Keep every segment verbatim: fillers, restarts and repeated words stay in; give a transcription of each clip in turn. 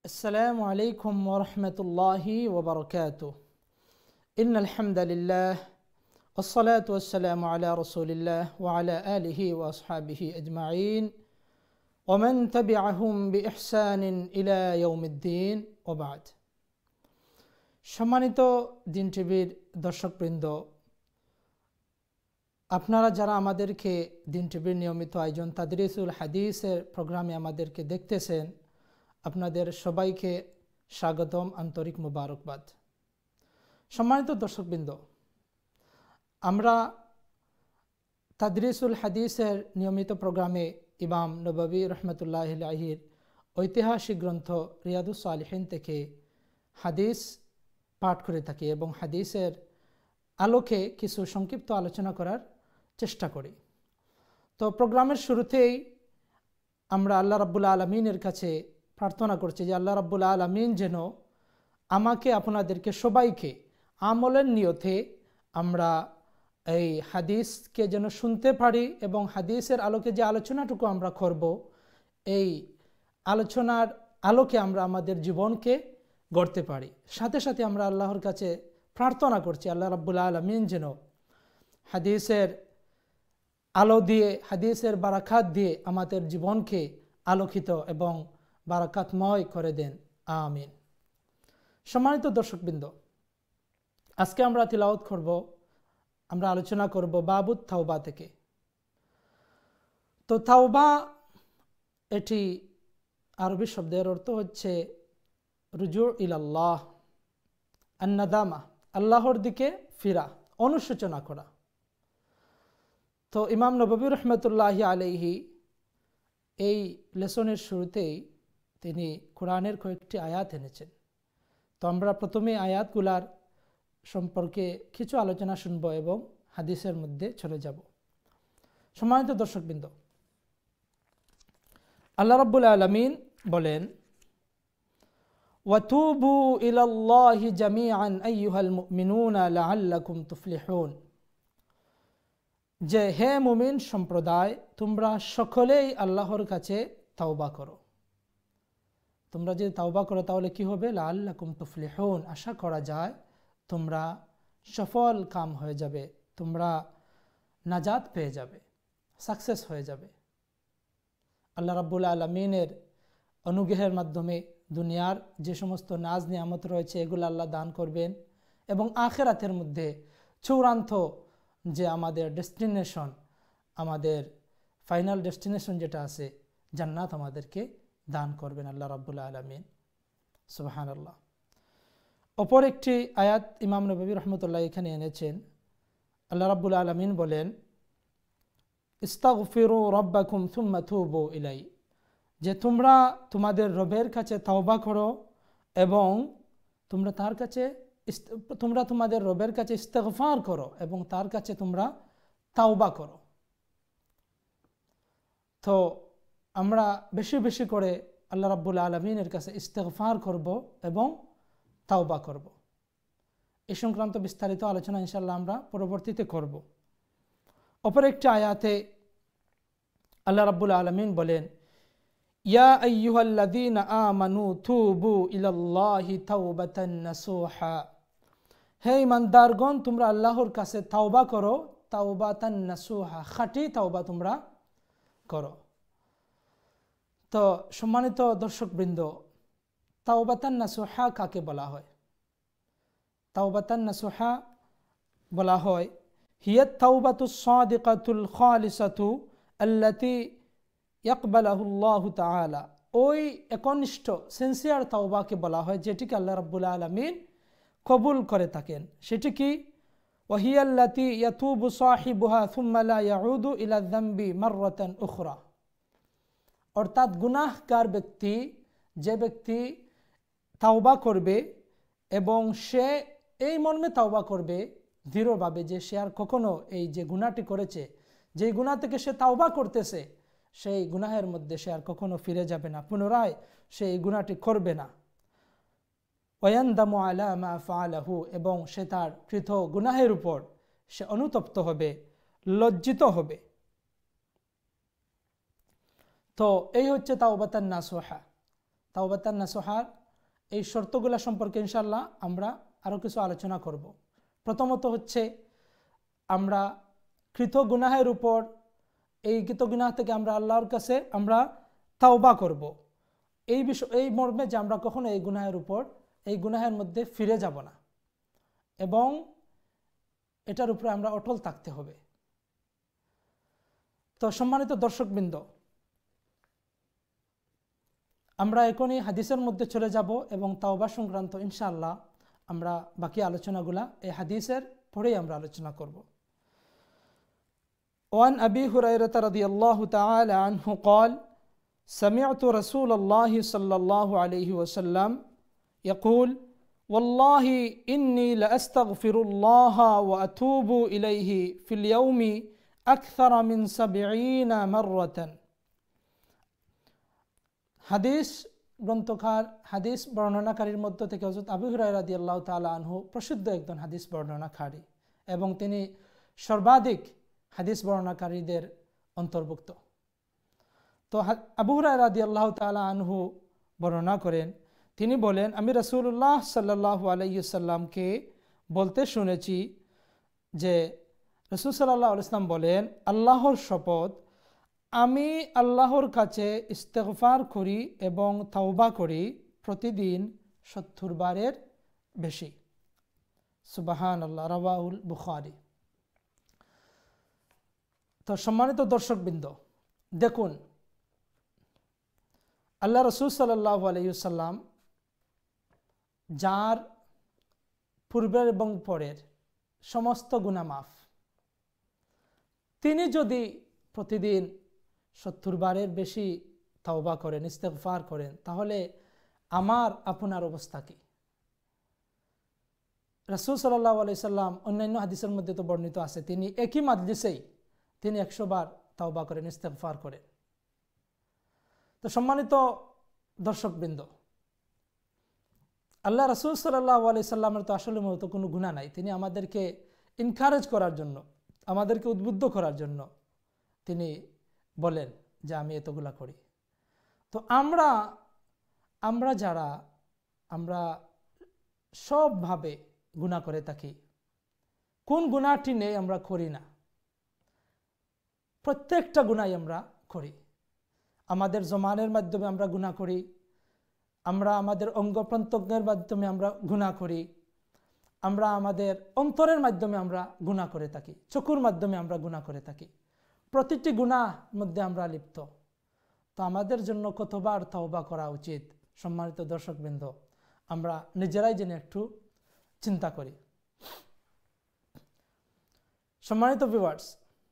السلام عليكم ورحمة الله وبركاته. إن الحمد لله والصلاة والسلام على رسول الله وعلى آله وأصحابه أجمعين ومن تبعهم بإحسان إلى يوم الدين وبعد. সম্মানিত দিন টিভির দর্শকবৃন্দ, আপনারা যারা আমাদেরকে দিন টিভির নিয়মিত আয়োজন তাদরিসুল হাদিসের প্রোগ্রামে আমাদেরকে দেখতেছেন, আপনাদের সবাইকে স্বাগতম, আন্তরিক মুবারকবাদ। সম্মানিত দর্শকবৃন্দ, আমরা তাদরিসুল হাদিসের নিয়মিত প্রোগ্রামে ইমাম নববী রহমতুল্লাহ আলাইহির ঐতিহাসিক গ্রন্থ রিয়াদুস সালিহিন থেকে হাদিস পাঠ করে থাকি এবং হাদিসের আলোকে কিছু সংক্ষিপ্ত আলোচনা করার চেষ্টা করি। তো প্রোগ্রামের শুরুতেই আমরা আল্লাহ রাব্বুল আলামিনের কাছে প্রার্থনা করছি যে আল্লাহ রাব্বুল আলামিন যেন আমাকে আপনাদেরকে সবাইকে আমলের নিয়তে আমরা এই হাদিসকে যেন শুনতে পারি এবং হাদিসের আলোকে যে আলোচনাটুকু আমরা করব, এই আলোচনার আলোকে আমরা আমাদের জীবনকে গড়তে পারি। সাথে সাথে আমরা আল্লাহর কাছে প্রার্থনা করছি আল্লাহ রাব্বুল আলামিন যেন হাদিসের আলো দিয়ে, হাদিসের বারাকাত দিয়ে আমাদের জীবনকে আলোকিত এবং বারাকাতময় করে দেন, আমিন। সম্মানিত দর্শকবৃন্দ, আজকে আমরা তিলাওয়াত করব, আমরা আলোচনা করব বাবুত তাওবা থেকে। তো তাওবা এটি আরবি শব্দের অর্থ হচ্ছে রুজু ইলাল্লাহ, আন্নাদামা, আল্লাহর দিকে ফিরা, অনুশোচনা করা। তো ইমাম নববী রহমতুল্লাহি আলাইহি এই লেসনের শুরুতেই তিনি কোরআনের কয়েকটি আয়াত এনেছেন। তো আমরা প্রথমে আয়াতগুলার সম্পর্কে কিছু আলোচনা শুনব এবং হাদিসের মধ্যে চলে যাব। সম্মানিত দর্শকবৃন্দ, আল্লাহ রাব্বুল আলামিন বলেন, ওয়াতুবু ইলাল্লাহি জামিআন আইয়ুহাল মুমিনুনা লাআল্লাকুম তুফলিহুন, যে হে মুমিন সম্প্রদায়, তোমরা সকলেই আল্লাহর কাছে তাওবা করো। তোমরা যদি তাওবা করো তাহলে কি হবে? লাআল্লাকুম তুফলিহুন, আশা করা যায় তোমরা সফল কাম হয়ে যাবে, তোমরা নাজাত পেয়ে যাবে, সাকসেস হয়ে যাবে। আল্লাহ রাব্বুল আলামিনের অনুগ্রহের মাধ্যমে দুনিয়ার যে সমস্ত নাজ নিয়ামত রয়েছে এগুলো আল্লাহ দান করবেন এবং আখিরাতের মধ্যে চূড়ান্ত যে আমাদের ডেস্টিনেশন, আমাদের ফাইনাল ডেস্টিনেশন যেটা আছে, জান্নাত আমাদেরকে দান করবেন আল্লাহ রাব্বুল আলামিন। সুবহানাল্লাহ। অপর একটি আয়াত ইমাম নববী রহমতুল্লাহ এখানে এনেছেন। আল্লাহ রাব্বুল আলামিন বলেন, ইস্তাগফিরু রাব্বাকুম সুম্মা তুবু ইলাই, যে তোমরা তোমাদের রবের কাছে তাওবা করো এবং তোমরা তার কাছে তোমরা তোমাদের রবের কাছে ইস্তেগফার করো এবং তার কাছে তোমরা তাওবা করো। তো আমরা বেশি বেশি করে আল্লাহ রাব্বুল আলামিনের কাছে ইস্তেগফার করব এবং তাওবা করব। এই সংক্রান্ত বিস্তারিত আলোচনা ইনশাআল্লাহ আমরা পরবর্তীতে করব। অপর একটি আয়াতে আল্লাহ রাব্বুল আলামিন বলেন, ইয়া আইয়ুহাল্লাযীনা আমানু তুবু ইলাল্লাহি তাওবাতান নাসুহা, হে ইমানদারগণ, তোমরা আল্লাহর কাছে তাওবা করো, তাওবাতান নাসুহা, খাঁটি তাওবা তোমরা করো। তো সম্মানিত দর্শকবৃন্দ, তাওবাতান নাসুহা কাকে বলা হয়? তাওবাতান নাসুহা বলা হয় হিয়া তাওবাতুস সাদিকাতুল খালিসাতু আল্লাতী ইয়াকবালাহুল্লাহু তাআলা, ওই একনিষ্ঠ সিনসিয়ার তাওবাকে বলা হয় যেটিকে আল্লাহ রাব্বুল আলামিন কবুল করে থাকেন। সেটি কি? ওয়াহিয়াল্লাতী ইয়াতুবু সাহিবুহা সুম্মা লা ইয়াউদু ইলা যামবি মাররাতান উখরা, অর্থাৎ গুনাহগার ব্যক্তি, যে ব্যক্তি তাওবা করবে এবং সে এই মর্মে তাওবা করবে দৃঢ়ভাবে যে সে আর কখনো এই যে গুনাহটি করেছে, যেই গুনাহ থেকে সে তাওবা করতেছে, সেই গুনাহের মধ্যে সে আর কখনো ফিরে যাবে না, পুনরায় সে এই গুনাহটি করবে না। ওয়ায়ানদামু আলা মা ফাআলাহু, এবং সে তার কৃত গুনাহের উপর সে অনুতপ্ত হবে, লজ্জিত হবে। তো এই হচ্ছে তাওবাতান নাসুহা, তাওবাতান নাসুহার এই শর্তগুলো সম্পর্কে ইনশাআল্লাহ আমরা আরও কিছু আলোচনা করব। প্রথমত হচ্ছে আমরা কৃত গুনাহের উপর এই কৃত গুনাহ থেকে আমরা আল্লাহর কাছে আমরা তাওবা করব, এই বিষয় এই মর্মে যে আমরা কখনো এই গুনাহের উপর এই গুনাহের মধ্যে ফিরে যাব না এবং এটার উপরে আমরা অটল থাকতে হবে। তো সম্মানিত দর্শকবৃন্দ, আমরা এখনই হাদিসের মধ্যে চলে যাব এবং তাওবা সংক্রান্ত ইনশাআল্লাহ আমরা বাকি আলোচনাগুলা এই হাদিসের পরেই আমরা আলোচনা করব। ওয়ান আবি হুরায়রা রাদিয়াল্লাহু তাআলা আনহু قال سمعت رسول الله صلى الله عليه وسلم يقول والله إني لأستغفر الله وأتوب إليه في اليوم أكثر من سبعين مرة। হাদিস গ্রন্থকার হাদিস বর্ণনাকারীর মধ্য থেকে হযরত আবু হুরায়রা রাদিয়াল্লাহু তাআলা আনহু প্রসিদ্ধ একজন হাদিস বর্ণনাকারী এবং তিনি সর্বাধিক হাদিস বর্ণনাকারীদের অন্তর্ভুক্ত। তো আবু হুরায়রা রাদিয়াল্লাহু তাআলা আনহু বর্ণনা করেন, তিনি বলেন, আমি রাসূলুল্লাহ সাল্লাল্লাহু আলাইহি ওয়াসাল্লামকে বলতে শুনেছি যে রাসূল সাল্লাল্লাহু আলাইহি ওয়াসাল্লাম বলেন, আল্লাহর শপথ, আমি আল্লাহর কাছে ইস্তেগফার করি এবং তাওবা করি প্রতিদিন সত্তর বারের বেশি। সুবহানাল্লাহ, রাওয়াহুল বুখারী। তো সম্মানিত দর্শকবৃন্দ, দেখুন আল্লাহ রাসূল সাল্লাল্লাহু আলাইহি ওয়াসাল্লাম যার পূর্বের এবং পরের সমস্ত গুনাহ মাফ, তিনি যদি প্রতিদিন সত্তর বারের বেশি তাওবা করেন, ইস্তেগফার করেন, তাহলে আমার আপনার অবস্থা কি? রাসূল সাল্লাল্লাহু আলাইহি সাল্লাম অন্যান্য হাদিসের মধ্যে তো বর্ণিত আছে, তিনি একই মাজলিসেই তিনি একশো বার তাওবা করেন, ইস্তেগফার করেন। তো সম্মানিত দর্শকবৃন্দ, আল্লাহ রাসূল সাল্লাল্লাহু আলাইহি সাল্লামের তো আসলে মূলত কোনো গুনাহ নাই, তিনি আমাদেরকে এনকারেজ করার জন্য, আমাদেরকে উদ্বুদ্ধ করার জন্য তিনি বলেন যে আমি এতগুলা করি। তো আমরা আমরা যারা আমরা সবভাবে গুনাহ করে থাকি, কোন গুনাহটি নেই আমরা করি না? প্রত্যেকটা গুনাহই আমরা করি। আমাদের জমানের মাধ্যমে আমরা গুনাহ করি, আমরা আমাদের অঙ্গ প্রত্যঙ্গের মাধ্যমে আমরা গুনাহ করি, আমরা আমাদের অন্তরের মাধ্যমে আমরা গুনাহ করে থাকি, চোখের মাধ্যমে আমরা গুনাহ করে থাকি। প্রতিটি গুনাহ মধ্যে আমরা লিপ্ত। তো আমাদের জন্য কতবার তাওবা করা উচিত? সম্মানিত দর্শকবৃন্দ, আমরা নিজেরাই যেন একটু চিন্তা করি। সম্মানিত ভিউয়ার্স,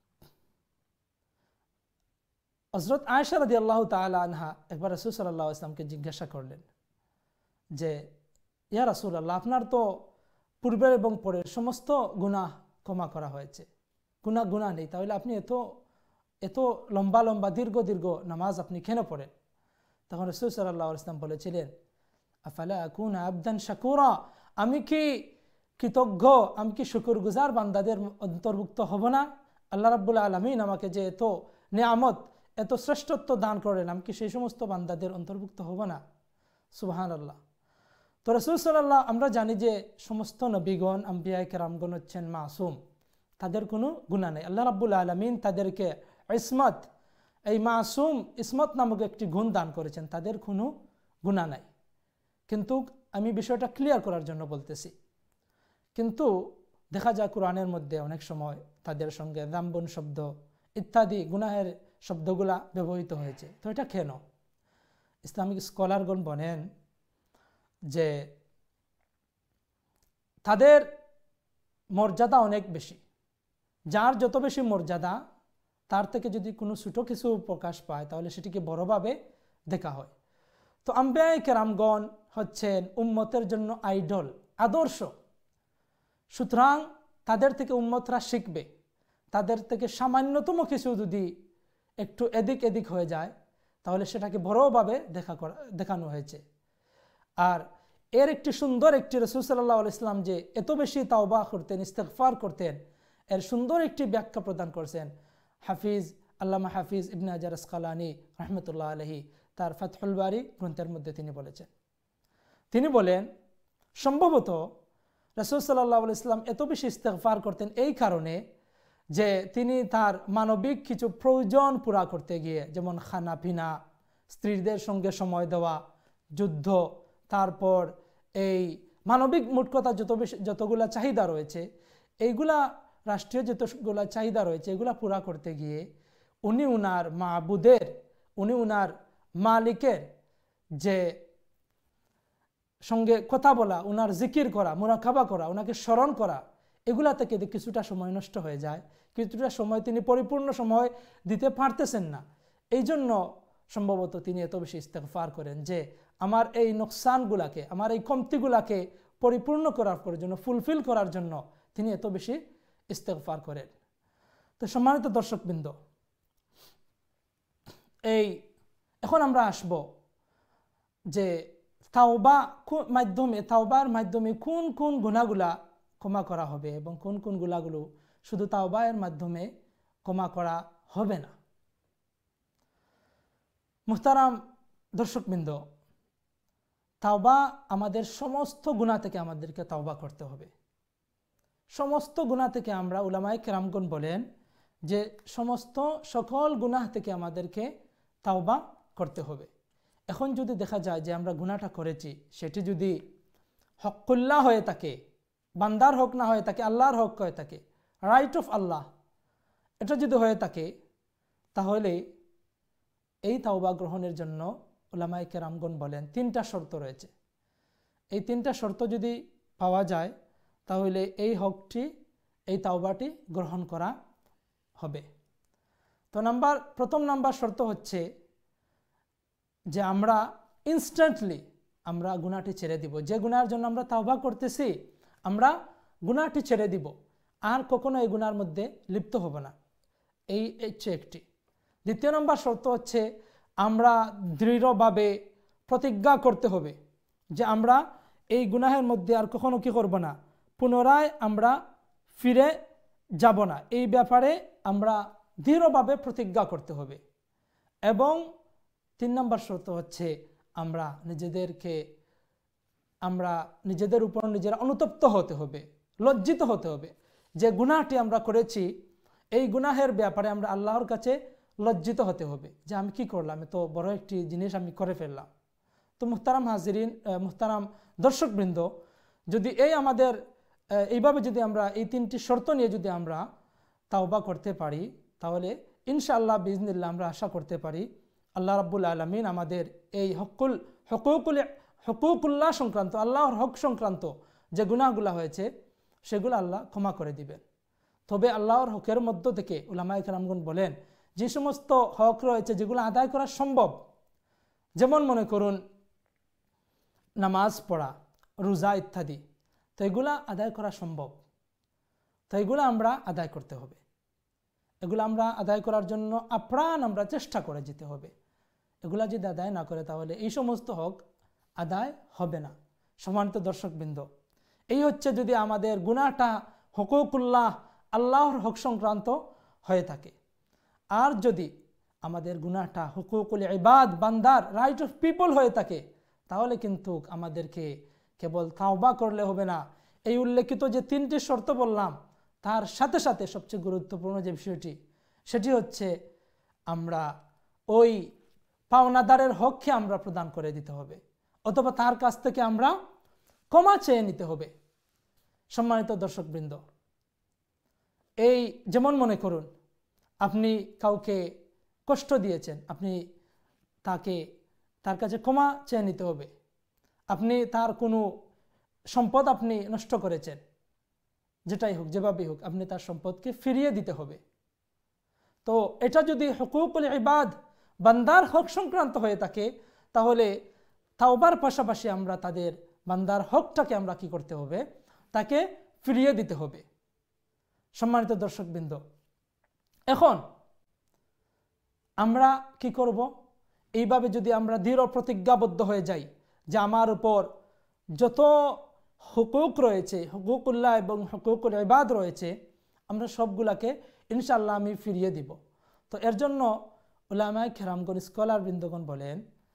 হযরত আয়েশা রাদিয়াল্লাহু তাআলা আনহা একবার রাসূল সাল্লাল্লাহু আলাইহি ওয়াসাল্লামকে জিজ্ঞাসা করলেন যে ইয়া রাসূলুল্লাহ, আপনার তো পূর্বের এবং পরের সমস্ত গুনাহ ক্ষমা করা হয়েছে, গুনাহ গুনাহ নেই, তাহলে আপনি এত এত লম্বা লম্বা দীর্ঘ দীর্ঘ নামাজ আপনি কেন পড়েন? তখন রাসূল সাল্লাল্লাহু আলাইহি ওয়াসাল্লাম বলেছিলেন, আফালা আকুনা আবদান শাকুরা, আমি কি কৃতজ্ঞ, আমি কি শুকরগুজার বান্দাদের অন্তর্ভুক্ত হব না? আল্লাহ রাব্বুল আলামিন আমাকে যে এত নিয়ামত, এত শ্রেষ্ঠত্ব দান করেন, আমি কি সেই সমস্ত বান্দাদের অন্তর্ভুক্ত হব না? সুবহানাল্লাহ। তো রাসূল সাল্লাল্লাহু, আমরা জানি যে সমস্ত নবীগণ, আম্বিয়া কেরামগণ হচ্ছেন মাসুম, তাদের কোনো গুনাহ নেই। আল্লাহ রাব্বুল আলামিন তাদেরকে ইসমত, এই মাসুম ইসমত নামক একটি গুণ দান করেছেন, তাদের কোনো গুনাহ নাই। কিন্তু আমি বিষয়টা ক্লিয়ার করার জন্য বলতেছি, কিন্তু দেখা যায় কোরআনের মধ্যে অনেক সময় তাদের সঙ্গে যামবুন শব্দ ইত্যাদি গুনাহের শব্দগুলা ব্যবহৃত হয়েছে। তো এটা কেন? ইসলামিক স্কলারগণ বলেন যে তাদের মর্যাদা অনেক বেশি, যার যত বেশি মর্যাদা, তার থেকে যদি কোনো ছোট কিছু প্রকাশ পায় তাহলে সেটিকে বড়ভাবে দেখা হয়। তো আম্বিয়া কেরামগণ হচ্ছেন উম্মতের জন্য আইডল, আদর্শ। সুতরাং তাদের থেকে উম্মতরা শিখবে। তাদের থেকে সামান্যতম কিছু যদি একটু এদিক এদিক হয়ে যায় তাহলে সেটাকে বড়ভাবে দেখা করা দেখানো হয়েছে। আর এর একটি সুন্দর একটি রাসূল সাল্লাল্লাহু আলাইহি ওয়াসাল্লাম যে এত বেশি তাওবা করতেন, ইস্তেগফার করতেন, এর সুন্দর একটি ব্যাখ্যা প্রদান করেছেন হাফিজ আল্লামা হাফিজ ইবনে হাজার আসকালানী রাহমাতুল্লাহ আলাইহি তার ফাতহুল বারি গ্রন্থের মধ্যে তিনি বলেছেন। তিনি বলেন সম্ভবত রাসূল সাল্লাল্লাহু আলাইহি ওয়াসাল্লাম এত বেশি ইস্তেগফার করতেন এই কারণে যে তিনি তার মানবিক কিছু প্রয়োজন পুরা করতে গিয়ে, যেমন খানা পিনা, স্ত্রীদের সঙ্গে সময় দেওয়া, যুদ্ধ, তারপর এই মানবিক মোট কথা যত বেশি যতগুলা চাহিদা রয়েছে, এইগুলা রাষ্ট্রীয় যতগুলা চাহিদা রয়েছে এগুলা পুরা করতে গিয়ে উনি উনার মাবুদের, উনি উনার মালিকের যে সঙ্গে কথা বলা, উনার জিকির করা, মুরাকাবা করা, উনাকে স্মরণ করা, এগুলা থেকে কিছুটা সময় নষ্ট হয়ে যায়, কিছুটা সময় তিনি পরিপূর্ণ সময় দিতে পারতেছেন না। এই জন্য সম্ভবত তিনি এত বেশি ইস্তেগফার করেন যে আমার এই নোকসানগুলাকে, আমার এই কমতিগুলাকে পরিপূর্ণ করার জন্য, ফুলফিল করার জন্য তিনি এত বেশি ইস্তেগফার করেন। তো সম্মানিত দর্শকবৃন্দ, এই এখন আমরা আসব যে তাওবা মাধ্যমে, তাওবার মাধ্যমে কোন কোন গুনাহগুলা ক্ষমা করা হবে এবং কোন কোন গুনাহগুলো শুধু তাওবার মাধ্যমে ক্ষমা করা হবে না। মুহতারাম দর্শকবৃন্দ, তাওবা আমাদের সমস্ত গুনাহ থেকে আমাদেরকে তাওবা করতে হবে। সমস্ত গুনাহ থেকে আমরা, উলামায়ে কেরামগণ বলেন যে সমস্ত সকল গুনাহ থেকে আমাদেরকে তাওবা করতে হবে। এখন যদি দেখা যায় যে আমরা গুনাহটা করেছি সেটি যদি হকুল্লাহ হয়ে থাকে, বান্দার হক না হয়ে থাকে, আল্লাহর হক হয়ে থাকে, রাইট অফ আল্লাহ, এটা যদি হয়ে থাকে তাহলে এই তাওবা গ্রহণের জন্য উলামায়ে কেরামগণ বলেন তিনটা শর্ত রয়েছে। এই তিনটা শর্ত যদি পাওয়া যায় তাহলে এই হকটি, এই তাওবাটি গ্রহণ করা হবে। তো নাম্বার প্রথম নাম্বার শর্ত হচ্ছে যে আমরা ইনস্ট্যান্টলি আমরা গুনাহটি ছেড়ে দিব। যে গুনাহের জন্য আমরা তাওবা করতেছি আমরা গুনাহটি ছেড়ে দিব, আর কখনো এই গুনার মধ্যে লিপ্ত হব না, এই হচ্ছে একটি। দ্বিতীয় নম্বর শর্ত হচ্ছে আমরা দৃঢ়ভাবে প্রতিজ্ঞা করতে হবে যে আমরা এই গুনাহের মধ্যে আর কখনো কি করব না, পুনরায় আমরা ফিরে যাব না, এই ব্যাপারে আমরা দৃঢ়ভাবে প্রতিজ্ঞা করতে হবে। এবং তিন নম্বর শর্ত হচ্ছে আমরা নিজেদেরকে, আমরা নিজেদের উপর নিজেরা অনুতপ্ত হতে হবে, লজ্জিত হতে হবে যে গুনাহটি আমরা করেছি, এই গুনাহের ব্যাপারে আমরা আল্লাহর কাছে লজ্জিত হতে হবে যে আমি কি করলাম, এত বড় একটি জিনিস আমি করে ফেললাম। তো মুহতারাম হাজিরিন, মুহতারাম দর্শকবৃন্দ, যদি এই আমাদের এইভাবে যদি আমরা এই তিনটি শর্ত নিয়ে যদি আমরা তাওবা করতে পারি তাহলে ইনশাআল্লাহ বিইজনিল্লাহ আমরা আশা করতে পারি আল্লাহ রাব্বুল আলামিন আমাদের এই হকুল হকুকুল হকুকুল্লাহ সংক্রান্ত, আল্লাহর হক সংক্রান্ত যে গুনাহগুলো হয়েছে সেগুলো আল্লাহ ক্ষমা করে দিবেন। তবে আল্লাহর হকের মধ্য থেকে উলামায়ে কেরামগণ বলেন যে সমস্ত হক রয়েছে যেগুলো আদায় করা সম্ভব, যেমন মনে করুন নামাজ পড়া, রোজা ইত্যাদি, তো এগুলা আদায় করা সম্ভব, তো এগুলো আমরা আদায় করতে হবে। এগুলো আমরা আদায় করার জন্য আপ্রাণ আমরা চেষ্টা করে যেতে হবে। এগুলা যদি আদায় না করে তাহলে এই সমস্ত হক আদায় হবে না। সম্মানিত দর্শকবৃন্দ, এই হচ্ছে যদি আমাদের গুনাহটা হকুকুল্লাহ, আল্লাহর হক সংক্রান্ত হয়ে থাকে। আর যদি আমাদের গুনাহটা হুকুকুল ইবাদ, বান্দার, রাইট অফ পিপল হয়ে থাকে তাহলে কিন্তু আমাদেরকে কেবল তাওবা করলে হবে না, এই উল্লেখিত যে তিনটি শর্ত বললাম তার সাথে সাথে সবচেয়ে গুরুত্বপূর্ণ যে বিষয়টি সেটি হচ্ছে আমরা ওই পাওনাদারের হককে আমরা প্রদান করে দিতে হবে, অথবা তার কাছ থেকে আমরা ক্ষমা চেয়ে নিতে হবে। সম্মানিত দর্শকবৃন্দ, এই যেমন মনে করুন আপনি কাউকে কষ্ট দিয়েছেন, আপনি তাকে তার কাছে ক্ষমা চেয়ে নিতে হবে। আপনি তার কোনো সম্পদ আপনি নষ্ট করেছেন, যেটাই হোক, যেভাবেই হোক, আপনি তার সম্পদকে ফিরিয়ে দিতে হবে। তো এটা যদি হুকুকুল ইবাদ, বান্দার হক সংক্রান্ত হয়ে থাকে তাহলে তাওবার পাশাপাশি আমরা তাদের বান্দার হকটাকে আমরা কি করতে হবে, তাকে ফিরিয়ে দিতে হবে। সম্মানিত দর্শকবৃন্দ, এখন আমরা কি করব, এইভাবে যদি আমরা দৃঢ় প্রতিজ্ঞাবদ্ধ হয়ে যাই যে আমার উপর যত হুকুক রয়েছে, হুকুকুল্লাহ এবং হুকুকুল ইবাদ রয়েছে, আমরা সবগুলাকে ইনশাআল্লাহ আমি ফিরিয়ে দিব। তো এর জন্য উলামায়ে কেরামগণ, স্কলার বৃন্দগণ বলেন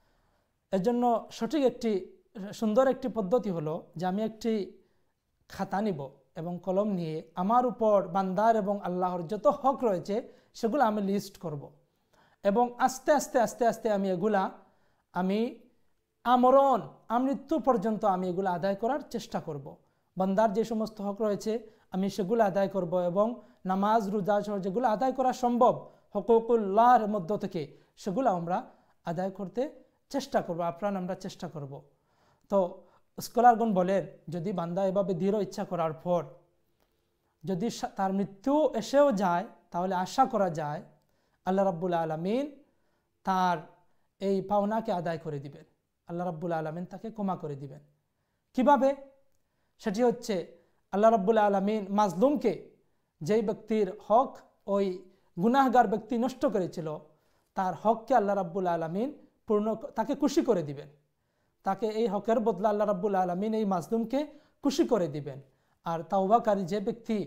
এর জন্য সঠিক একটি সুন্দর একটি পদ্ধতি হলো যে আমি একটি খাতা নিব এবং কলম নিয়ে আমার উপর বান্দার এবং আল্লাহর যত হক রয়েছে সেগুলো আমি লিস্ট করব এবং আস্তে আস্তে আস্তে আস্তে আমি এগুলা আমি আমরণ আমৃত্যু পর্যন্ত আমি এগুলো আদায় করার চেষ্টা করব। বান্দার যে সমস্ত হক রয়েছে আমি সেগুলো আদায় করব এবং নামাজ রোজা সহ যেগুলো আদায় করা সম্ভব হকুকুল্লাহর মধ্য থেকে সেগুলো আমরা আদায় করতে চেষ্টা করব, আপ্রাণ আমরা চেষ্টা করব। তো স্কলারগণ বলেন যদি বান্দা এভাবে দৃঢ় ইচ্ছা করার পর যদি তার মৃত্যু এসেও যায় তাহলে আশা করা যায় আল্লাহ রাব্বুল আলামিন তার এই পাওনাকে আদায় করে দিবেন, আল্লাহ রাব্বুল আলামিন তাকে ক্ষমা করে দিবেন। কিভাবে? সেটি হচ্ছে আল্লাহ রাব্বুল আলামিন মাজলুমকে, যেই ব্যক্তির হক ওই গুনাহগার ব্যক্তি নষ্ট করেছিল, তার হককে আল্লাহ রাব্বুল আলামিন পূর্ণ তাকে খুশি করে দিবেন। তাকে এই হকের বদলা আল্লাহ রাব্বুল আলামিন এই মাজলুমকে খুশি করে দিবেন। আর তাওবাকারী যে ব্যক্তি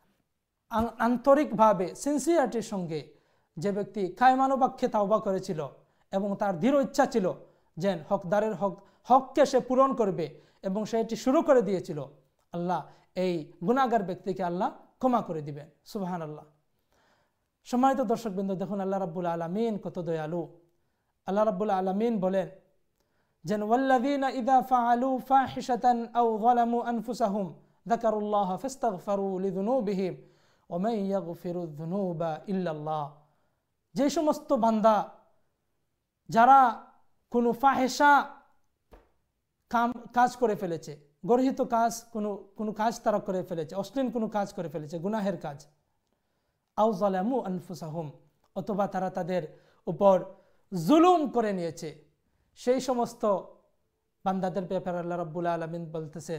আন্তরিকভাবে সিনসিয়ারিটির সঙ্গে যে ব্যক্তি কায়মানুবাক্যে তাওবা করেছিল এবং তার দৃঢ় ইচ্ছা ছিল যে হকদারের হক হককে সে পূরণ করবে এবং সে এটি শুরু করে দিয়েছিল, আল্লাহ এই গুনাহগার ব্যক্তিকে আল্লাহ ক্ষমা করে দিবেন। সুবহানাল্লাহ। সম্মানিত দর্শকবৃন্দ, দেখুন আল্লাহ রাব্বুল আলামিন কত দয়ালু। আল্লাহ রাব্বুল আলামিন বলেন যেন ওয়াল্লাযীনা ইযা ফাআলু ফাহিশাতান আও যালামু আনফুসাহুম যাকারুল্লাহ ফাস্তাগফিরু লিযুনুবিহিম ওয়া মান ইয়াগফিরুয যুনুবা ইল্লাল্লাহ। যে সমস্ত বান্দা যারা কোনো ফাহেশা কাম কাজ করে ফেলেছে, গর্হিত কাজ, কোনো কোনো কাজ তারা করে ফেলেছে, অশ্লীল কোনো কাজ করে ফেলেছে, গুনাহের কাজ, আও যালামু আনফুসাহুম, অথবা তারা তাদের উপর জুলুম করে নিয়েছে, সেই সমস্ত বান্দাদের ব্যাপারে আল্লাহ রাব্বুল আলামিন বলতেছেন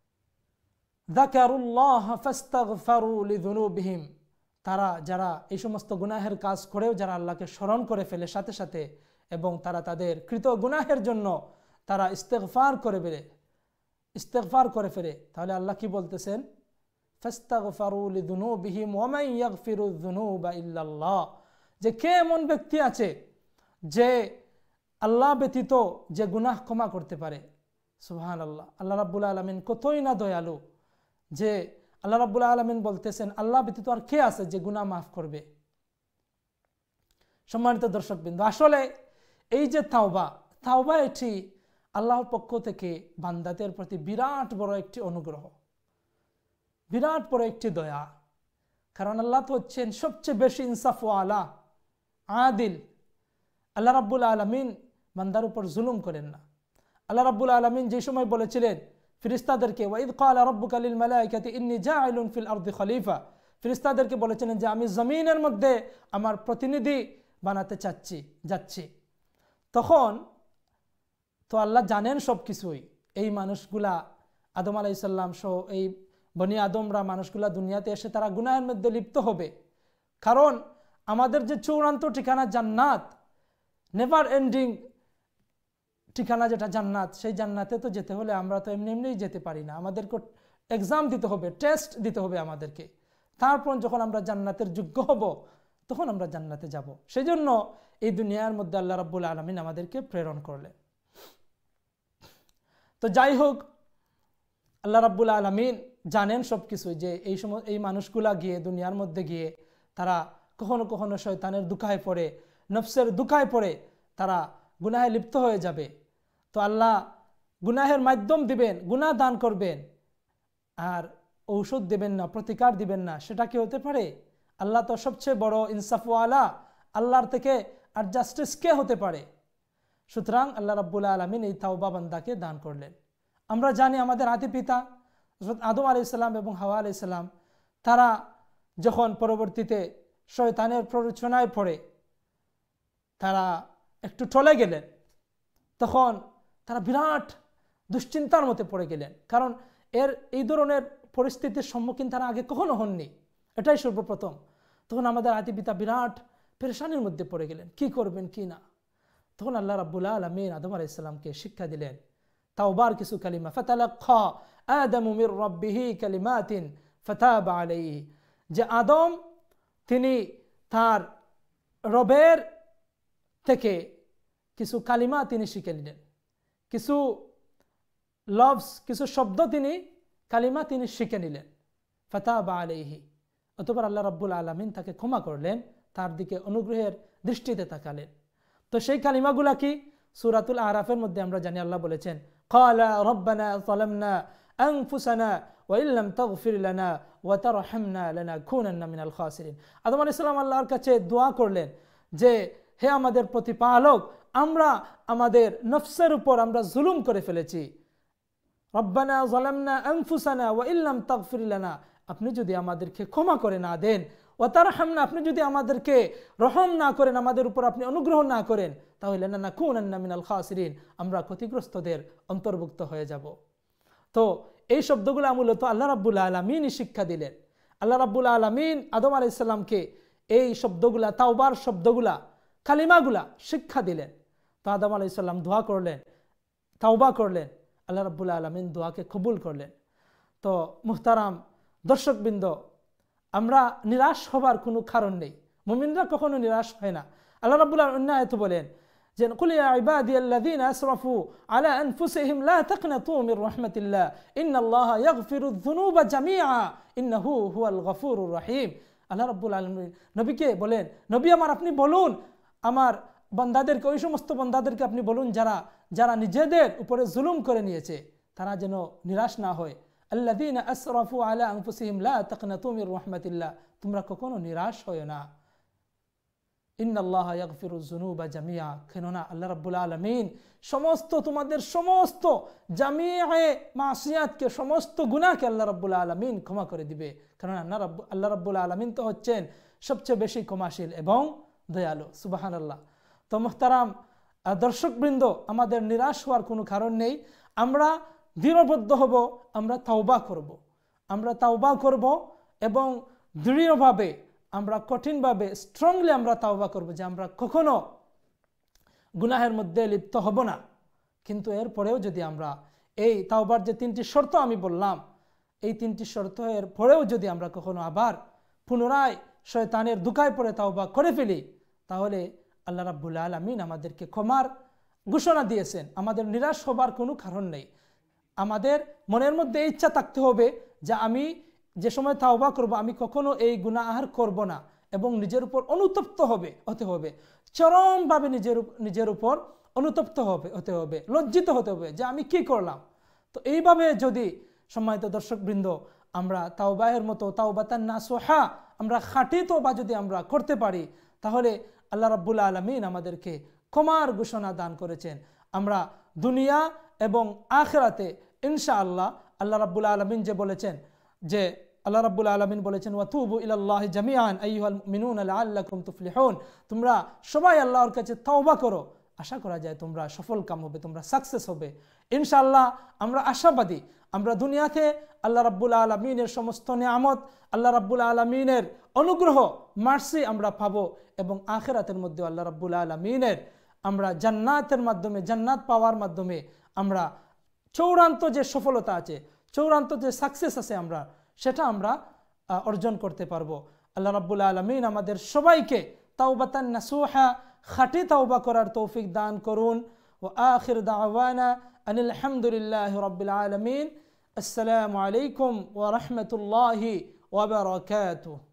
যাকারুল্লাহ ফাস্তাগফিরু লিযুনুবিহিম, তারা যারা এই সমস্ত গুনাহের কাজ করেও যারা আল্লাহকে স্মরণ করে ফেলে সাথে সাথে এবং তারা তাদের কৃত গুনাহের জন্য তারা ইস্তেগফার করে ফেলে ইস্তেগফার করে ফেলে তাহলে আল্লাহ কি বলতেছেন? ফাস্তাগফিরু লিযুনুবিহিম ওয়া মান ইয়াগফিরুয যুনুবা ইল্লাল্লাহ, যে কে এমন ব্যক্তি আছে যে আল্লাহ ব্যতীত যে গুনাহ ক্ষমা করতে পারে। সুবহানাল্লাহ। আল্লাহ রাব্বুল আলামিন কতই না দয়ালু যে আল্লাহ রাব্বুল আলামিন বলতেছেন আল্লাহ ব্যতীত আর কে আছে যে গুনাহ মাফ করবে। সম্মানিত দর্শকবৃন্দ, আসলে এই যে তাওবা তাওবা এটি আল্লাহর পক্ষ থেকে বান্দাদের প্রতি বিরাট বড় একটি অনুগ্রহ, বিরাট বড় একটি দয়া। কারণ আল্লাহ তো হচ্ছেন সবচেয়ে বেশি ইনসাফওয়ালা, আদিল। আল্লাহ রাব্বুল আলামিন বান্দার উপর জুলুম করেন না। আল্লাহ রাব্বুল আলামিন যে সময় বলেছিলেন ফেরেশতাদেরকে ওয়াইদ ক্বালা রাব্বুকা লিল মালাইকাতি ইন্নী জাইলুন ফিল আরদি খলিফা, ফেরেশতাদেরকে বলেছিলেন যে আমি জমিনের মধ্যে আমার প্রতিনিধি বানাতে চাচ্ছি যাচ্ছি। তখন তো আল্লাহ জানেন সব কিছুই। এই মানুষগুলা আদম আলাইহিস সালাম সহ এই বনি আদমরা মানুষগুলা দুনিয়াতে এসে তারা গুনাহের মধ্যে লিপ্ত হবে। কারণ আমাদের যে চূড়ান্ত ঠিকানা জান্নাত, নেভার এন্ডিং ঠিকানা যেটা জান্নাত, সেই জান্নাতে তো যেতে হলে আমরা তো এমনি এমনিই যেতে পারি না, আমাদেরকে এক্সাম দিতে হবে, টেস্ট দিতে হবে আমাদেরকে। তারপর যখন আমরা জান্নাতের যোগ্য হব তখন আমরা জান্নাতে যাব। সেই জন্য এই দুনিয়ার মধ্যে আল্লাহ রাব্বুল আলামিন আমাদেরকে প্রেরণ করলেন। তো যাই হোক, আল্লাহ রাব্বুল আলামিন জানেন সব কিছু, যে এই সময় এই মানুষগুলা গিয়ে দুনিয়ার মধ্যে গিয়ে তারা কখনো কখনো শয়তানের দুখায় পড়ে, নফসের দুখায় পড়ে তারা গুনাহে লিপ্ত হয়ে যাবে। তো আল্লাহ গুনাহের মাধ্যম দিবেন, গুনাহ দান করবেন, আর ঔষধ দিবেন না, প্রতিকার দিবেন না। সেটা কি হতে পারে? আল্লাহ তো সবচেয়ে বড় ইনসাফওয়ালা, আল্লাহর থেকে আর জাস্টিস কে হতে পারে? সুতরাং আল্লাহ রাব্বুল আলামিন এই তাওবা বান্দাকে দান করলেন। আমরা জানি আমাদের আদি পিতা হযরত আদম আলাইহিস সালাম এবং হাওয়া আলাইহিস সালাম তারা যখন পরবর্তীতে শয়তানের প্ররোচনায় পড়ে তারা একটু টলে গেলেন, তখন তারা বিরাট দুশ্চিন্তার মধ্যে পড়ে গেলেন। কারণ এর এই ধরনের পরিস্থিতির সম্মুখীন তারা আগে কখনো হননি, এটাই সর্বপ্রথম। তখন আমাদের আদি পিতা বিরাট পেরেশানির মধ্যে পড়ে গেলেন, কি করবেন কি না। তখন আল্লাহ রাব্বুল আলামিন আদম আলাইহিস সালামকে শিক্ষা দিলেন তাওবার কিছু কালিমা, ফাতালাক্কা আদামু মির রাব্বিহি কালিমাতিন ফাতাবা আলাইহি, যে আদম তিনি তার রবের থেকে কিছু কালিমা তিনি শিখে নিলেন। কিছু লফজ কিছু শব্দ তিনি কালিমা তিনি শিখে নিলেন, ফাতাবা আলাইহি, অতঃপর আল্লাহ রাব্বুল আলামিন তাকে ক্ষমা করলেন, তার দিকে অনুগ্রহের দৃষ্টিতে তাকালেন। তো সেই কালিমাগুলা কি? সূরাতুল আরাফের মধ্যে আমরা জানি আল্লাহ বলেছেন, ক্বালা রব্বানা যালামনা আনফুসানা ওয়া ইল্লাম তাগফির লানা ওয়া তারহামনা লানাকুনান্না মিনাল খাসিরিন। আদম আলাইহিস সালাম আল্লাহর কাছে দোয়া করলেন যে হে আমাদের প্রতিপালক, আমরা আমাদের নফসের উপর আমরা জুলুম করে ফেলেছি। রব্বানা যালামনা আনফুসানা ওয়া ইল্লাম তাগফির লানা, আপনি যদি আমাদেরকে ক্ষমা করে না দেন, ওয়া তারহামনা, আপনি যদি আমাদেরকে রহম না করেন, আমাদের উপর আপনি অনুগ্রহ না করেন, তাহলে লানাকুনান্না মিনাল খাসিরিন, আমরা ক্ষতিগ্রস্তদের অন্তর্ভুক্ত হয়ে যাব। তো এই শব্দগুলো মূলত আল্লাহ রাব্বুল আলামিনই শিক্ষা দিলেন। আল্লাহ রাব্বুল আলামিন আদম আলাইহিস সালামকে এই শব্দগুলা, তাওবার শব্দগুলা, কালিমাগুলা শিক্ষা দিলেন। তো আদম আলাইহিস সালাম দোয়া করলেন, তাওবা করলেন, আল্লাহ রাব্বুল আলামিন দোয়াকে কবুল করলেন। তো মুহতারাম দর্শকবৃন্দ, আমরা নিরাশ হবার কোনো কারণ নেই, মুমিনরা কখনো নিরাশ হয় না। আল্লাহ রাব্বুল আলামিন আয়াতে বলেন যে কুল ইয়া ইবাদিয়াল্লাযীনা আসরাফু আলা আনফুসিহিম লা তাকনাতু মির রাহমাতিল্লাহ ইন্নাল্লাহা ইয়াগফিরুয যুনুবা জামিআ ইন্নাহু হুয়াল গফুরুর রহিম। আল্লাহ রাব্বুল আলামিন নবীকে বলেন, নবী আমার, আপনি বলুন আমার বান্দাদেরকে, ওই সমস্ত বান্দাদেরকে আপনি বলুন যারা যারা নিজেদের উপরে জুলুম করে নিয়েছে, তারা যেন নিরাশ না হয়। আল্লাযীনা আসরাফু আলা আনফুসিহিম লা তাকনাতু মির রাহমাতিল্লাহ, তোমরা কখনো নিরাশ হয় না। ইন্নাল্লাহা ইয়াগফিরুয যুনুবা জামিআ, কেননা আল্লাহ রাব্বুল আলামিন সমস্ত তোমাদের সমস্ত জামিআয়ে মাসিয়াতকে, সমস্ত গুনাহকে আল্লাহ রাব্বুল আলামিন ক্ষমা করে দিবে, কারণ আল্লাহ রাব্বুল আলামিন তো হচ্ছেন সবচেয়ে বেশি ক্ষমাশীল এবং দয়ালু। সুবহানাল্লাহ। তো মুহতারাম দর্শকবৃন্দ, আমাদের নিরাশ হওয়ার কোনো কারণ নেই। আমরা দৃঢ়বদ্ধ হব, আমরা তাওবা করব, আমরা তাওবা করব এবং দৃঢ়ভাবে, আমরা কঠিনভাবে, স্ট্রংলি আমরা তাওবা করব যে আমরা কখনো গুনাহের মধ্যে লিপ্ত হব না। কিন্তু এরপরেও যদি আমরা এই তাওবার যে তিনটি শর্ত আমি বললাম, এই তিনটি শর্তের পরেও যদি আমরা কখনো আবার পুনরায় শয়তানের দুকায় পড়ে তাওবা করে ফেলি, তাহলে আল্লাহ রাব্বুল আলামিন আমাদেরকে ক্ষমার ঘোষণা দিয়েছেন। আমাদের নিরাশ হবার কোনো কারণ নেই। আমাদের মনের মধ্যে ইচ্ছা থাকতে হবে যে আমি যে সময় তাওবা করব, আমি কখনো এই গুনাহ আর করব না, এবং নিজের উপর অনুতপ্ত হবে হতে হবে, চরমভাবে নিজের নিজের উপর অনুতপ্ত হবে হতে হবে, লজ্জিত হতে হবে যে আমি কি করলাম। তো এইভাবে যদি সম্মানিত দর্শকবৃন্দ আমরা তাওবাহের মতো তাওবাতান নাসুহা, আমরা খাঁটি তওবা যদি আমরা করতে পারি, তাহলে আল্লাহ রাব্বুল আলামিন আমাদেরকে ক্ষমার ঘোষণা দান করেছেন। আমরা দুনিয়া এবং আখিরাতে ইনশাআল্লাহ, আল্লাহ রাব্বুল আলামিন যে বলেছেন, যে আল্লাহ রাব্বুল আলামিন বলেছেন ওয়াতুবু ইলাল্লাহি জামিআন আইয়ুহাল মুমিনুনা লাআল্লাকুম তুফলিহুন, তোমরা সবাই আল্লাহর কাছে তাওবা করো, আশা করা যায় তোমরা সফল কাম হবে, তোমরা সাকসেস হবে ইনশাআল্লাহ। আমরা আশাবাদী, আমরা দুনিয়াতে আল্লাহ রাব্বুল আলামিনের সমস্ত নিয়ামত, আল্লাহ রাব্বুল আলামিনের অনুগ্রহ, মার্সি আমরা পাবো, এবং আখিরাতের মধ্যে আল্লাহ রাব্বুল আলামিনের আমরা জান্নাতের মাধ্যমে, জান্নাত পাওয়ার মাধ্যমে আমরা চূড়ান্ত যে সফলতা আছে, চূড়ান্ত যে সাকসেস আছে, আমরা সেটা আমরা অর্জন করতে পারবো। আল্লাহ রাব্বুল আলামিন আমাদের সবাইকে তাওবাতান নাসুহা, খাঁটি তাওবা করার তৌফিক দান করুন। ওয়া আখির দাওয়ানা আনিল হামদুলিল্লাহি রাব্বিল আলামিন। আসসালামু আলাইকুম ওয়া রাহমাতুল্লাহি ওয়া বারাকাতুহু।